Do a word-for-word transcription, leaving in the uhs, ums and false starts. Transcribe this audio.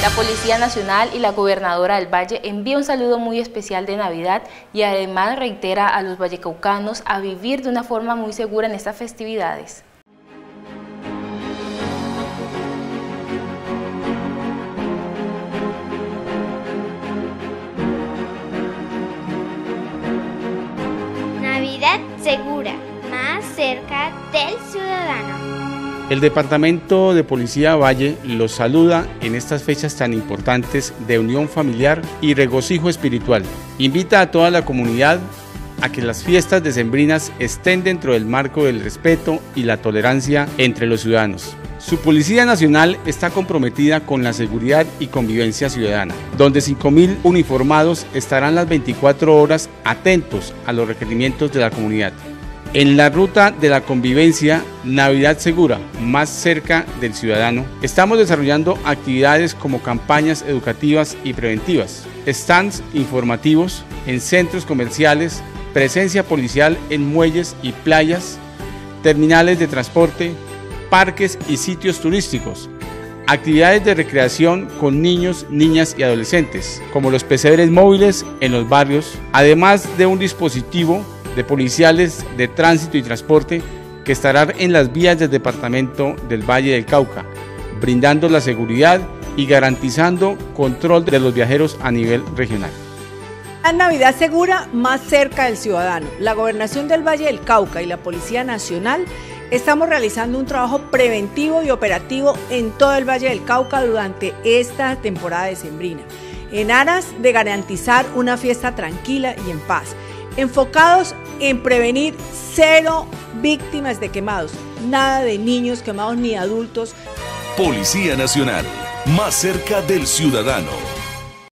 La Policía Nacional y la Gobernadora del Valle envía un saludo muy especial de Navidad y además reitera a los vallecaucanos a vivir de una forma muy segura en estas festividades. Navidad segura, más cerca del ciudadano. El Departamento de Policía Valle los saluda en estas fechas tan importantes de unión familiar y regocijo espiritual. Invita a toda la comunidad a que las fiestas decembrinas estén dentro del marco del respeto y la tolerancia entre los ciudadanos. Su Policía Nacional está comprometida con la seguridad y convivencia ciudadana, donde cinco mil uniformados estarán las veinticuatro horas atentos a los requerimientos de la comunidad. En la ruta de la convivencia Navidad Segura, más cerca del ciudadano, estamos desarrollando actividades como campañas educativas y preventivas, stands informativos en centros comerciales, presencia policial en muelles y playas, terminales de transporte, parques y sitios turísticos, actividades de recreación con niños, niñas y adolescentes, como los pesebres móviles en los barrios, además de un dispositivo de policiales de tránsito y transporte que estarán en las vías del departamento del Valle del Cauca, brindando la seguridad y garantizando control de los viajeros a nivel regional. La Navidad segura, más cerca del ciudadano. La Gobernación del Valle del Cauca y la Policía Nacional estamos realizando un trabajo preventivo y operativo en todo el Valle del Cauca durante esta temporada decembrina, en aras de garantizar una fiesta tranquila y en paz, enfocados en prevenir cero víctimas de quemados, nada de niños quemados ni adultos. Policía Nacional, más cerca del ciudadano.